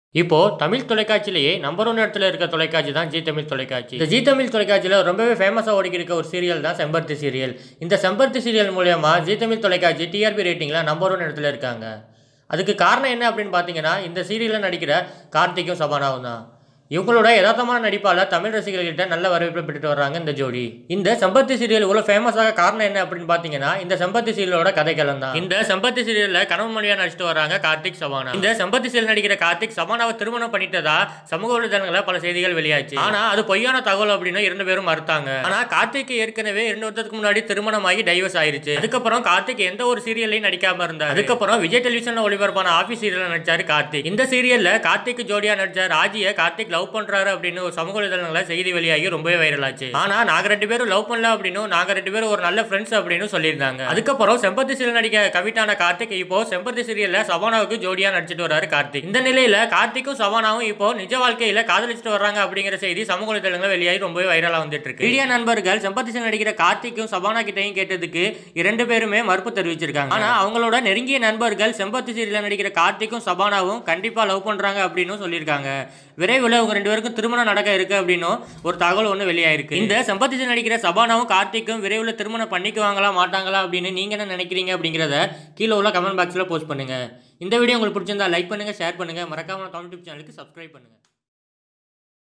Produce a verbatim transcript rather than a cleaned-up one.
இப்போ Tamil தொலைக்காட்சியிலேயே number one இடத்துல இருக்க தொலைக்காட்சி தான் ஜீ தமிழ் தொலைக்காட்சி. இந்த ஜீ தமிழ் தொலைக்காட்சியில் ரொம்பவே ஃபேமஸாக ஓடிக்கிட்டு இருக்க ஒரு சீரியல் தான் செம்பருத்தி சீரியல். இந்த செம்பருத்தி சீரியல் மூலயமா ஜீ தமிழ் தொலைக்காட்சி டிஆர்பி ரேட்டிங்கில் நம்பர் ஒன் இடத்துல இருக்காங்க. அதுக்கு காரணம் என்ன அப்படின்னு பார்த்தீங்கன்னா, இந்த சீரியலில் நடிக்கிற கார்த்திக்கும் சபானாவும் தான். இவங்களோட யதார்த்தமான நடிப்பால் தமிழ் ரசிகர்கள்கிட்ட நல்ல வரவேற்பு பெற்றுட்டு வர்றாங்க இந்த ஜோடி. இந்த செம்பருத்தி சீரியல் இவ்வளோ ஃபேமஸாக காரணம் என்ன அப்படின்னு பார்த்தீங்கன்னா, இந்த செம்பருத்தி சீரியலோட கதைக்களம் தான். இந்த செம்பருத்தி சீரியலில் கணவன் மனைவியாக நடிச்சிட்டு வராங்க கார்த்திக் சபானா. இந்த செம்பருத்தி சீரியல் நடிக்கிற கார்த்திக் சபானாவை திருமணம் பண்ணிட்டதா சமூக வலைதளங்களில் பல செய்திகள் வெளியாச்சு. ஆனா அது பொய்யான தகவல் அப்படின்னு இரண்டு பேரும் மறுத்தாங்க. ஆனா கார்த்திக் ஏற்கனவே இரண்டு வருஷத்துக்கு முன்னாடி திருமணமாகி டைவர்ஸ் ஆயிருச்சு. அதுக்கப்புறம் கார்த்திக் எந்த ஒரு சீரியலையும் நடிக்காம இருந்தார். அதுக்கப்புறம் விஜய் டெலிவிஷன்ல ஒளிபரப்பான ஆபீஸ் சீரியல் நடிச்சாரு கார்த்திக். இந்த சீரியல்ல கார்த்திக் ஜோடியா நடிச்ச ராஜியை கார்த்திக் லவ் பண்றாரு அப்படின்னு ஒரு சமூக வலைதளங்கள செய்தி வெளியாகி ரொம்பவே வைரல் ஆச்சு. ஆனா நாங்க ரெண்டு பேரும் லவ் பண்ணல அப்படின்னு, நாங்க ரெண்டு பேரும் ஒரு நல்ல ஃப்ரெண்ட்ஸ் அப்படின்னு சொல்லியிருந்தாங்க. அதுக்கப்புறம் செம்பருத்தி சீரியல் நடிக்க கமிட்டான கார்த்திக் இப்போ செம்பருத்தி சீரியல்ல சபானாவுக்கு ஜோடியா நடிச்சிட்டு வராரு கார்த்திக். இந்த நிலையில கார்த்திக்கும் சபானாவும் இப்போ நிஜ வாழ்க்கையில காதலிச்சிட்டு வர்றாங்க அப்படிங்கிற செய்தி சமூக வலைதளங்கள வெளியாகி ரொம்பவே வைரலா வந்துட்டு இருக்கு. மீடியா நண்பர்கள் செம்பருத்தி சீரியல் நடிக்கிற கார்த்திக்கும் சபானா கிட்டையும் கேட்டதுக்கு இரண்டு பேருமே மறுப்பு தெரிவிச்சிருக்காங்க. ஆனா அவங்களோட நெருங்கிய நண்பர்கள் செம்பருத்தி சீரியல் நடிக்கிற கார்த்திக்கும் சபானாவும் கண்டிப்பா லவ் பண்றாங்க அப்படின்னு சொல்லியிருக்காங்க. விரைவில் அவங்க ரெண்டு பேருக்கும் திருமணம் நடக்க இருக்கு அப்படின்னு ஒரு தகவல் ஒன்று வெளியாயிருக்கு. இந்த செம்பருத்தி நடிக்கிற சபானாவும் கார்த்திக்கும் விரைவில் திருமணம் பண்ணிக்குவாங்களா மாட்டாங்களா அப்படின்னு நீங்க என்ன நினைக்கிறீங்க அப்படிங்கிறத கீழே உள்ள கமெண்ட் பாக்ஸ்ல போஸ்ட் பண்ணுங்க. இந்த வீடியோ உங்களுக்கு பிடிச்சிருந்தா லைக் பண்ணுங்க, ஷேர் பண்ணுங்க, மறக்காம தமிழ் யூடியூப் சேனலுக்கு சப்ஸ்கிரைப் பண்ணுங்க.